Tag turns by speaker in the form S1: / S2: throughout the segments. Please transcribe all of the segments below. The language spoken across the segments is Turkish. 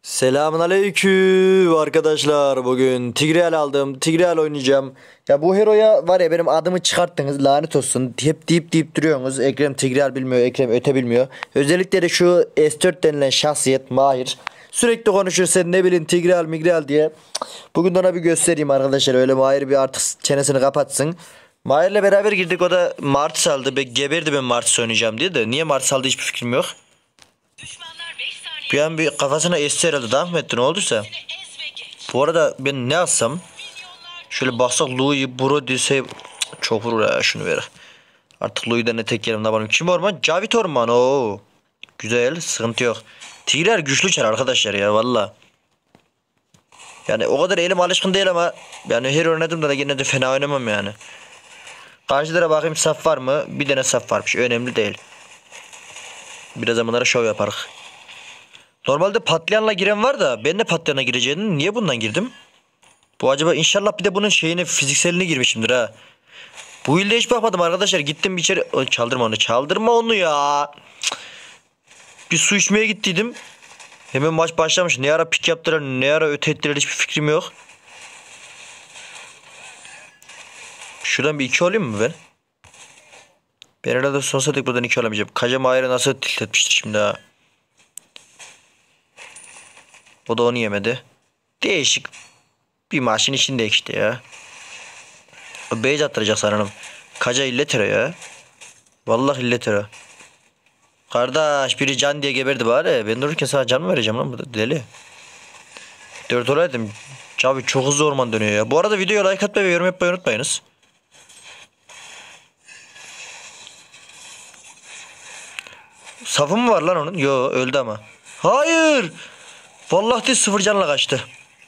S1: Selamünaleyküm arkadaşlar. Bugün Tigreal aldım. Tigreal oynayacağım. Ya bu heroya var ya, benim adımı çıkarttınız, lanet olsun. Hep deyip duruyorsunuz. Ekrem Tigreal bilmiyor, Ekrem öte bilmiyor. Özellikle de şu S4 denilen şahsiyet Mahir. Sürekli konuşuyor, sen ne bileyim Tigreal Migreal diye. Bugün ona bir göstereyim arkadaşlar. Öyle Mahir bir artık çenesini kapatsın. Mahir'le beraber girdik, o da Martis aldı. Geberdi ben Martis oynayacağım diye de. Niye Martis aldı hiçbir fikrim yok. Bir an bir kafasına esti herhalde, devam mı etti, ne olduysa. Bu arada ben ne alsam? Şöyle baksak Louis Brody çok vurur ya, şunu ver. Artık Louis'den ne tek yerim, ne yapalım. Kim orman? Cavit orman. Oo. Güzel, sıkıntı yok. Tigreal güçlü çar arkadaşlar ya, valla. Yani o kadar elim alışkın değil ama yani her oynadım da yine de fena oynamam yani. Karşılara bakayım, saf var mı? Bir tane saf varmış, önemli değil. Biraz zamanlara şov yaparız. Normalde patlayanla giren var da ben de patlayana gireceğini, niye bundan girdim? Bu acaba, inşallah bir de bunun şeyine, fizikseline girmişimdir ha. Bu ilde hiç bakmadım arkadaşlar, gittim içeri. Çaldırma onu, çaldırma onu ya. Bir su içmeye gittiydim. Hemen maç başlamış. Ne ara pik yaptılar, ne ara öte ettiler, hiçbir fikrim yok. Şuradan bir iki olayım mı ben? Ben herhalde sonsuza dek buradan iki olamayacağım. Kaca Mahir'e nasıl tilt etmiştir şimdi ha. O da onu yemedi. Değişik bir maçın içinde işte ya. Beyz attıracak sanırım. Kaca illetire ya. Vallahi illetire. Kardeş, biri can diye geberdi bari. Ben dururken sana can mı vereceğim lan, bu deli. 4 olaydım. Abi çok hızlı orman dönüyor ya. Bu arada videoya like atmayı ve yorum yapmayı unutmayınız. Safı mı var lan onun? Yo, öldü ama. Hayır. Vallahi de sıfır canla kaçtı.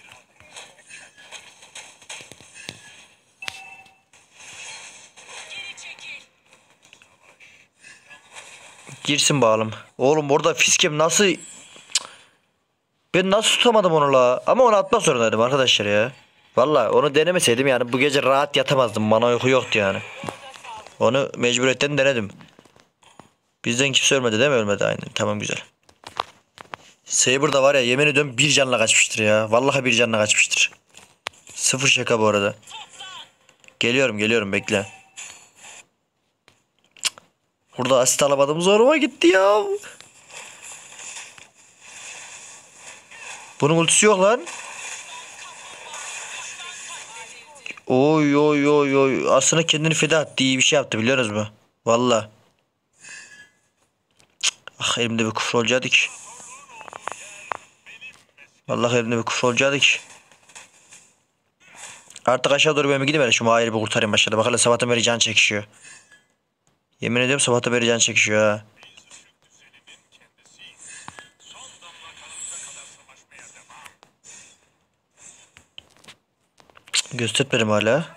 S1: Girsin bağlım. Oğlum orada fiskem nasıl... Ben nasıl tutamadım onu la? Ama onu atmak zorundaydım arkadaşlar ya. Vallahi onu denemeseydim yani bu gece rahat yatamazdım. Bana uyku yoktu yani. Onu mecburiyetten denedim. Bizden kimse ölmedi değil mi? Ölmedi, aynen. Tamam, güzel. Saber da var ya, yemin ediyorum bir canla kaçmıştır ya. Vallahi bir canla kaçmıştır. Sıfır şaka bu arada. Geliyorum bekle. Burada asist alamadım, zoruma gitti ya. Bunun ultisi yok lan. Oy oy oy oy. Aslında kendini feda etti. İyi bir şey yaptı, biliyorsunuz mu? Valla. Ah, elimde bir küfür olacaktık. Vallahi elimde bir küfür olacaktık. Artık aşağı doğru ben bir gideyim, şu Mahir'i bir kurtarayım aşağıda. Bakalım sabahtan beri can çekişiyor. Yemin ediyorum sabahtan beri can çekişiyor ha. Göstermedim hala.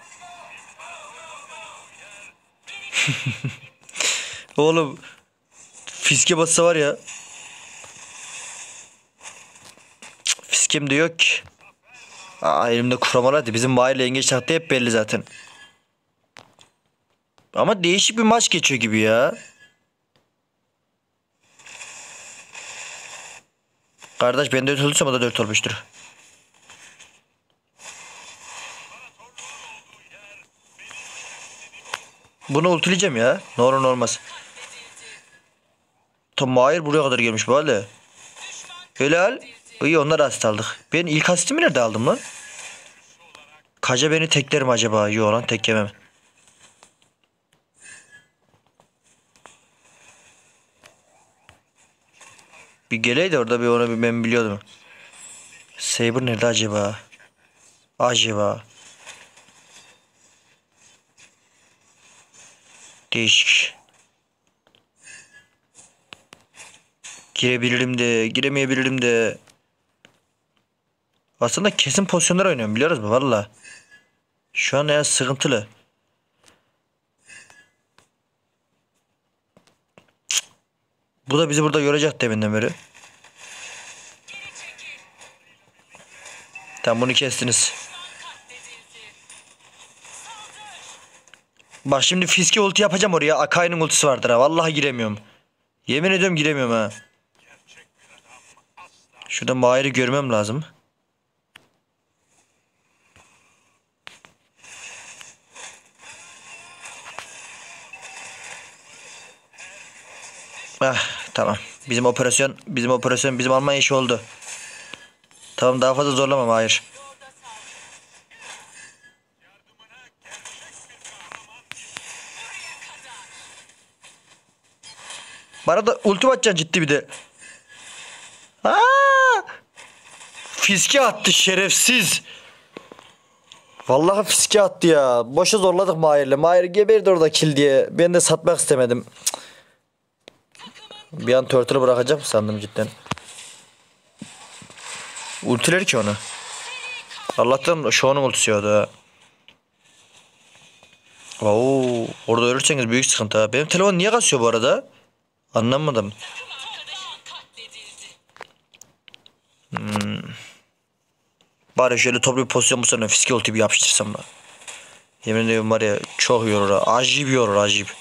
S1: Oğlum fiske bassa var ya. Fiskem de yok ki. Aa, elimde kuramalar hadi. Bizim Mahir'le yengeç tahtı hep belli zaten. Ama değişik bir maç geçiyor gibi ya. Kardeş, ben 4 olduysam o da 4 olmuştur. Bunu ultileyeceğim ya. Ne olur ne olmaz. Tam Mahir buraya kadar gelmiş böyle. Helal. İyi, onlar asist aldık. Ben ilk asistimi nerede aldım lan? Kaca beni tekler mi acaba? Yok lan, tek yemem. Bir geleydi orada, bir onu bir ben biliyordum. Saber nerede acaba? Acaba. Değişik. Girebilirim de, giremeyebilirim de. Aslında kesin pozisyonlar oynuyorum, biliyoruz mu? Valla. Şu an ya sıkıntılı. Bu da bizi burada görecek deminden beri. Tamam, bunu kestiniz. Bak şimdi fiske ulti yapacağım oraya. Akai'nin ultisi vardır ha. Vallahi giremiyorum. Yemin ediyorum giremiyorum ha. Şurada Mahir'i görmem lazım. Ah, tamam. Bizim Almanya işi oldu. Tamam, daha fazla zorlamam, hayır. Bana da ulti atacaksın ciddi bir de. Aa! Fiske attı şerefsiz. Vallahi fiske attı ya. Boşa zorladık Mahir'le. Mahir geberdi orada kill diye. Ben de satmak istemedim. Bir an turtle'ı bırakacak mı sandım cidden. Ultiler ki onu. Allah'tan şu onun ultisi yoktu ha. Oo, orada ölürseniz büyük sıkıntı ha. Benim telefon niye kasıyor bu arada? Anlamadım. Bari şöyle toplu bir pozisyon bu sene fiske ulti bir yapıştırsam da. Yemin ediyorum var ya, çok yorur ha. Acayip yorur, acayip.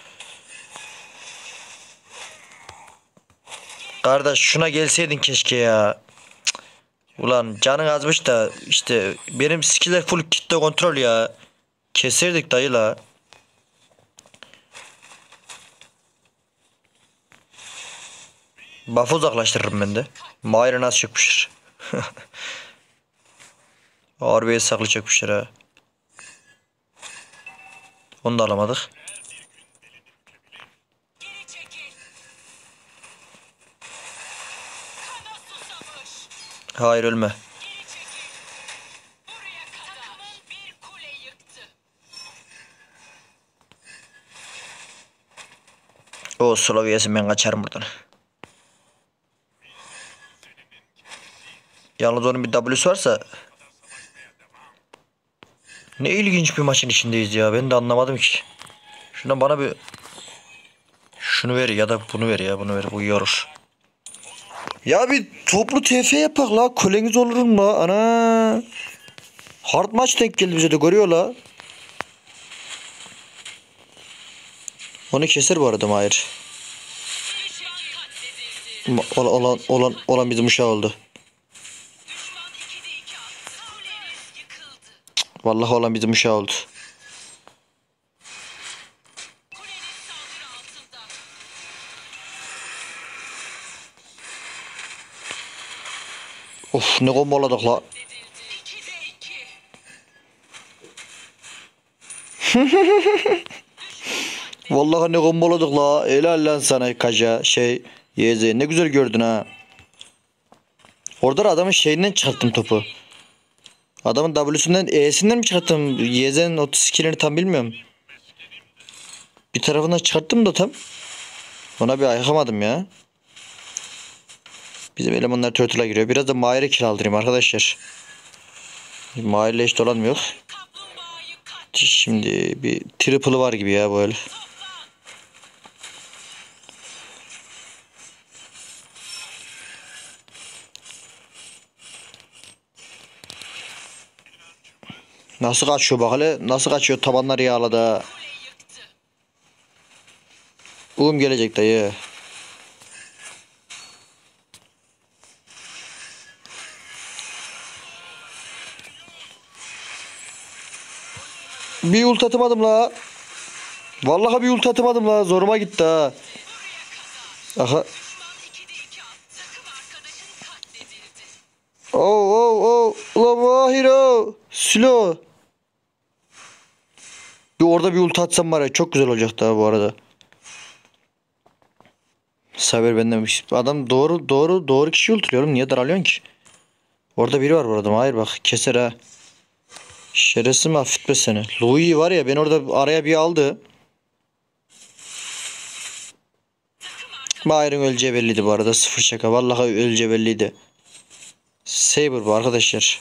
S1: Kardeş şuna gelseydin keşke ya. Ulan canın azmış da işte benim skiller full kitle kontrol ya. Keserdik dayı la. Buff'ı uzaklaştırırım ben de. Mahir'e nasıl çıkmıştır. Harbiye saklı çökmüşler ha. Onu da alamadık. Hayır, ölme. O Slovya'sın, ben kaçarım buradan. Yalnız onun bir W'su varsa. Ne ilginç bir maçın içindeyiz ya, ben de anlamadım ki. Şundan bana bir şunu ver ya da bunu ver ya, bunu ver, bu yorur. Ya bir toplu TF yapak la, koleniz olurum la ana. Hard maç denk geldi bize de, görüyor la. Onu keser bu arada Mahir. Olan bizim uşağı oldu. Vallahi olan bizim uşağı oldu. Of, ne komboladık la. Vallahi ne komboladık la. Helal lan sana kaca YZ, ne güzel gördün ha. Orada da adamın şeyinden çıkarttım topu. Adamın W'sünden E'sinden mi çıkarttım? YZ'nin 30 skillini tam bilmiyorum. Bir tarafından çıkarttım da tam. Ona bir ayıkamadım ya. Bizim elemanlar turtle'a giriyor. Biraz da Mahir'e kill aldırayım arkadaşlar. Mahir'le hiç dolanmıyor. Şimdi bir triple'ı var gibi ya böyle. Nasıl kaçıyor bak hele. Nasıl kaçıyor, tabanları yağladı. Gelecek dayı. Bir ult atamadım la. Vallahi bir ult atamadım la. Zoruma gitti ha. Aha. Oh. Ulan Mahir o. Silo. Orada bir ult atsam var ya, çok güzel olacaktı ha bu arada. Saber benden adam doğru kişi ultluyorum. Niye daralıyorsun ki? Orada biri var bu arada. Hayır bak, keser ha. Şerefsiz mi, affetme seni. Louis var ya, beni orada araya bir aldı. Mahir'in öleceği belliydi bu arada. Sıfır şaka. Vallahi öleceği belliydi. Saber bu arkadaşlar.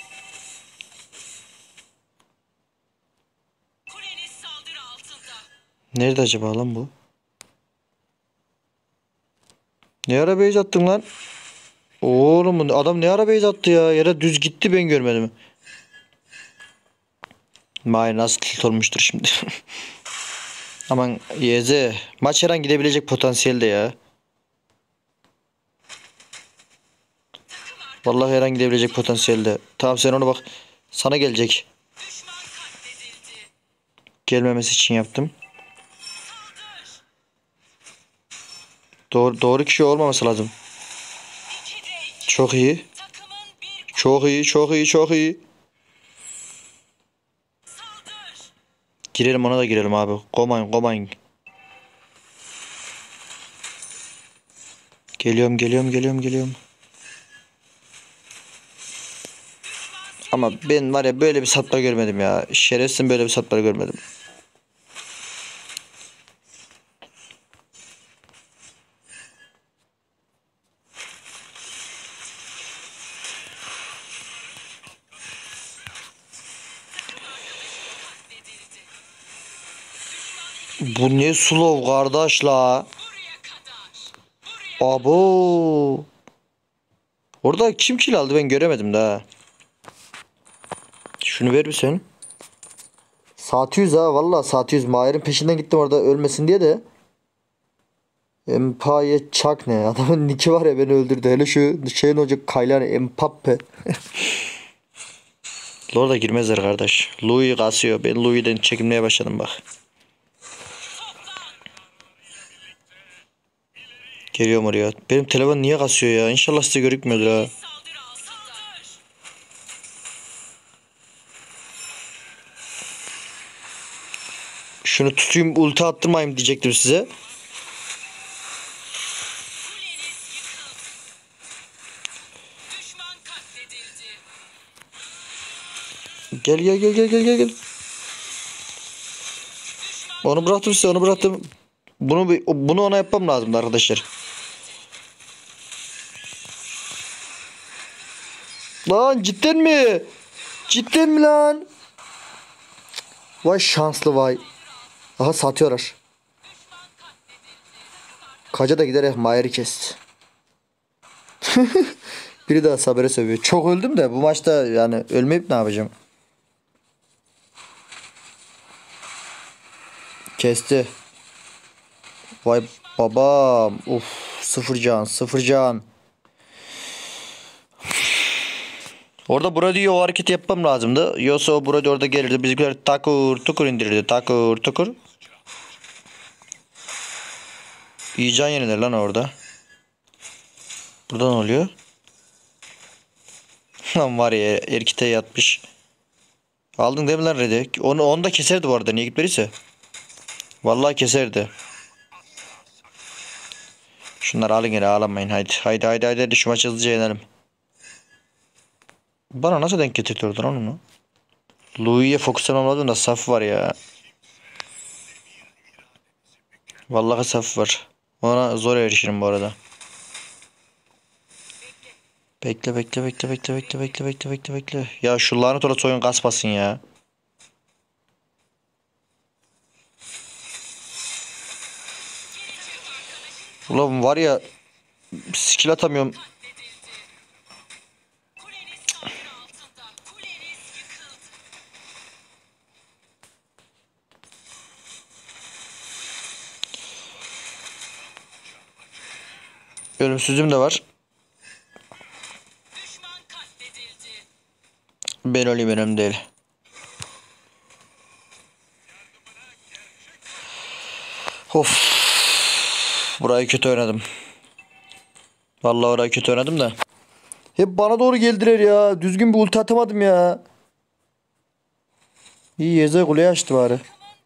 S1: Nerede acaba lan bu? Ne ara base attın lan? Oğlum adam ne ara base attı ya? Yere düz gitti, ben görmedim. Mahir nasıl tilt olmuştur şimdi. Aman YZ. Maç her an gidebilecek potansiyelde ya. Vallahi her an gidebilecek potansiyelde. Tamam sen onu bak. Sana gelecek. Gelmemesi için yaptım. Doğru kişi olmaması lazım. Çok iyi. Çok iyi, çok iyi, çok iyi. Girelim ona da girelim abi. Komayın, komayın. Geliyorum, geliyorum, geliyorum, geliyorum. Ama ben var ya böyle bir satma görmedim ya. Şerefsin böyle bir satma görmedim. Bu ne slow kardeş la. Abo. Orada kim kill aldı ben göremedim daha. Şunu ver bir sen. Saat 100 ha vallahi saat 100. Mahir'in peşinden gittim orada ölmesin diye de. Empaye Çak ne? Adamın nicki var ya beni öldürdü. Hele şu şeyin hoca Kaylani Mbappe. Lord'a girmezler kardeş. Louis kasıyor. Ben Louis'den çekinmeye başladım bak. Geliyorum oraya. Benim telefon niye kasıyor ya? İnşallah size görükmüyordur ha. Şunu tutayım ulti attırmayayım diyecektim size. Gel gel gel gel gel gel gel. Onu bıraktım size onu bıraktım. Bunu ona yapmam lazımdı arkadaşlar. Lan cidden mi? Cidden mi lan? Vay şanslı vay. Aha satıyorlar. Kaca da giderek Mayer'i kesti. Biri daha Saber'e sövüyor. Çok öldüm de bu maçta yani ölmeyip ne yapacağım? Kesti. Vay babam. Uf, sıfır can, sıfır can. Orada Brody'ye o hareketi yapmam lazımdı. Yoksa o Brody orada gelirdi. Bizimkiler takur tukur indirirdi. Takur tukur. İyi can yenilir lan orada. Burada ne oluyor? Lan var ya erkite yatmış. Aldın değil mi lan Red'i? Onu da keserdi bu arada niye gitmediyse. Vallahi keserdi. Şunları alın yine ağlamayın haydi. Haydi haydi haydi şu maçı hızlıca yenelim. Bana nasıl denk getirtiyordun onu? Louis'e fokuslanamadım da saf var ya. Vallahi saf var. Ona zor erişirim bu arada. Bekle bekle bekle bekle bekle bekle bekle bekle bekle. Ya şu lanet olası oyun kasmasın ya. Ulan var ya skill atamıyorum. Ölümsüzlüğüm de var. Ben öleyim önemli değil. Of. Burayı kötü oynadım. Vallahi orayı kötü oynadım da. Hep bana doğru geldiler ya. Düzgün bir ulti atamadım ya. İyi Yeze kuleyi açtı bari.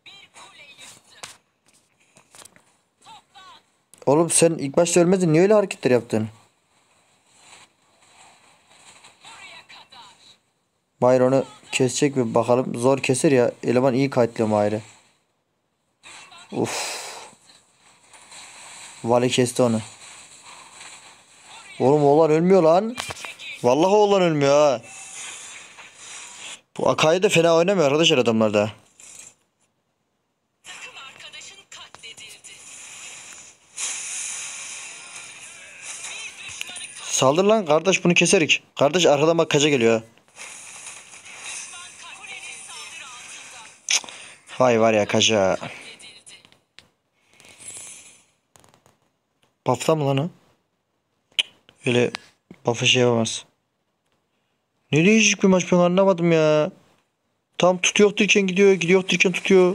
S1: Oğlum sen ilk başta ölmedin. Niye öyle hareketler yaptın? Mahir onu kesecek mi bakalım. Zor keser ya. Eleman iyi kayıtlıyor Mahir'i. Uf. Vali kesti onu. Oğlum oğlan ölmüyor lan. Vallahi oğlan ölmüyor ha. Bu Akai'de fena oynamıyor arkadaşlar adamlar da. Saldır lan kardeş bunu keserik. Kardeş arkadan bak kaça geliyor ha. Vay var ya kaça. Buff'ta mı lan o? Öyle buff'ı şey yapamaz. Ne değişik bir maç ben anlamadım ya. Tam tutuyor derken gidiyor, gidiyor derken tutuyor.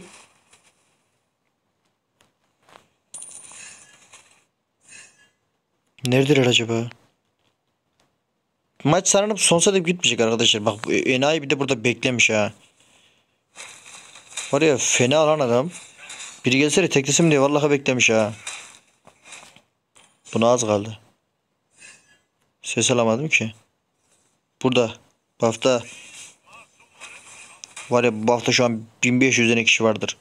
S1: Neredeler acaba? Maç sanırım sonsuza dek gitmeyecek arkadaşlar. Bak enayi bir de burada beklemiş ha. Var ya fena alan adam. Biri gelsene teklesim diye vallahi beklemiş ha. Buna az kaldı. Ses alamadım ki. Burada. Buff'ta. Var ya bu hafta şu an 1500 tane kişi vardır.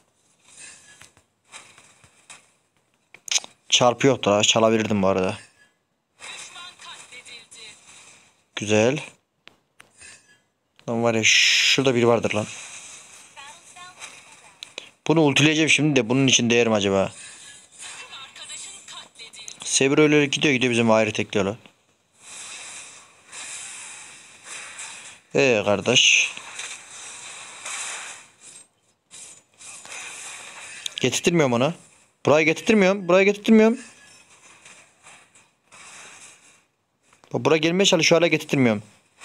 S1: Çarpı yoktu ha. Çalabilirdim bu arada. Güzel. Lan var ya şurada biri vardır lan. Bunu ultileyeceğim şimdi de bunun için değer mi acaba? Saber öyle gidiyor bizim ayrı tekliyorlar. Kardeş. Getirtmiyorum ona. Burayı getirtmiyorum. Burayı getirtmiyorum. Buraya gelmeye çalışıyor hala getirtmiyorum.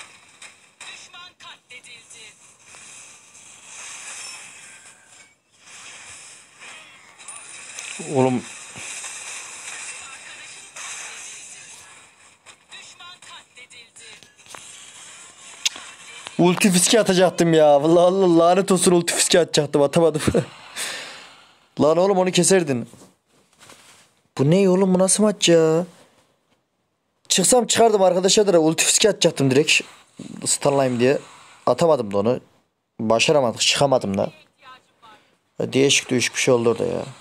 S1: Oğlum. Ulti fiske atacaktım ya. Vallahi Allah lanet olsun ulti fiske atacaktım atamadım. Lan oğlum onu keserdin. Bu ne oğlum bu nasıl maç ya? Çıksam çıkardım arkadaşa da ulti fiske atacaktım direkt. Stunlayayım diye. Atamadım da onu. Başaramadık çıkamadım da. Değişik bir şey oldu orada ya.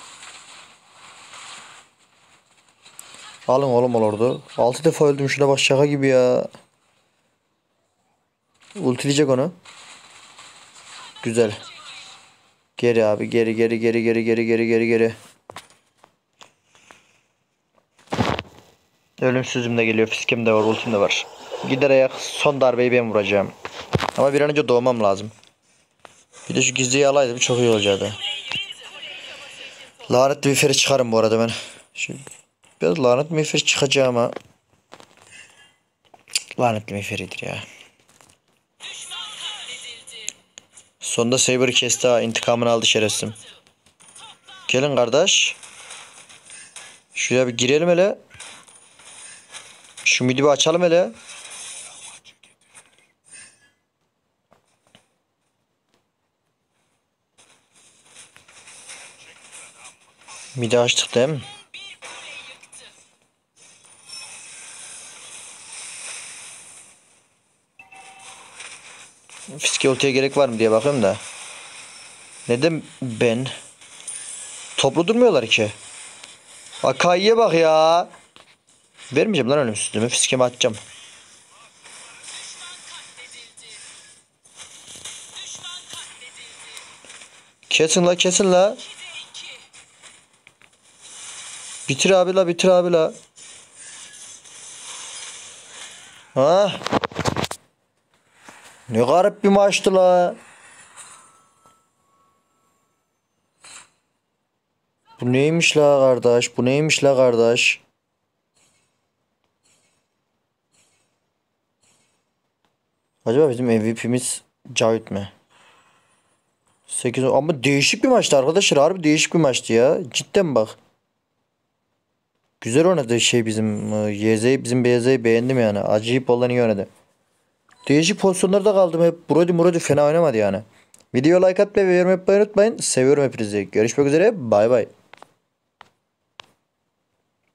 S1: Alın oğlum olurdu. 6 defa öldüm şuna bak şaka gibi ya. Ultileyecek onu. Güzel. Geri abi geri geri geri geri geri geri geri geri. Ölümsüzüm de geliyor. Fiskim de var. Ultim de var. Gider ayak son darbeyi ben vuracağım. Ama bir an önce doğmam lazım. Bir de şu gizliyi alaydım çok iyi olacaktı. Lanetli bir feri çıkarım bu arada ben. Şimdi biraz lanetli bir feri çıkacağım ama. Lanetli bir feridir ya. Sonunda Saber'ı kesti ha. İntikamını aldı şerefsim. Gelin kardeş. Şuraya bir girelim hele. Şu midi bir açalım hele. Midi açtık değil mi? Fiske ultiye gerek var mı diye bakıyorum da. Neden ben? Toplu durmuyorlar ki. Akai'ye bak ya. Vermeyeceğim lan ölümsüzlüğümü. Fiskemi atacağım. Kesin la kesin la. Bitir abi la bitir abi la. Ha? Ne garip bir maçtı la. Bu neymiş la kardeş? Bu neymiş la kardeş? Acaba bizim MVP'miz Cavit mi? 8 ama değişik bir maçtı arkadaşlar. Harbi değişik bir maçtı ya. Cidden bak. Güzel oynadı bizim bizim BZ'yi beğendim yani. Acayip olan iyi oynadı. Değişik pozisyonlarda kaldım hep. Brody fena oynamadı yani. Video like atmayı ve yorum yapmayı unutmayın. Seviyorum hepinizi. Görüşmek üzere. Bay bay.